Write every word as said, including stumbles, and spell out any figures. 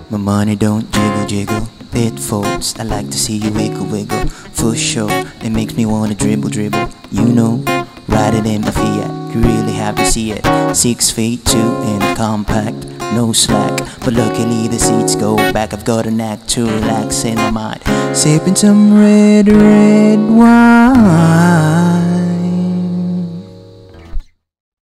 My money don't jiggle jiggle. Pitfalls, I like to see you wiggle wiggle. For sure, it makes me wanna dribble dribble. You know, ride it in the Fiat, you really have to see it. Six feet two in a compact, no slack. But luckily the seats go back. I've got a knack to relax in my mind, sipping some red, red wine.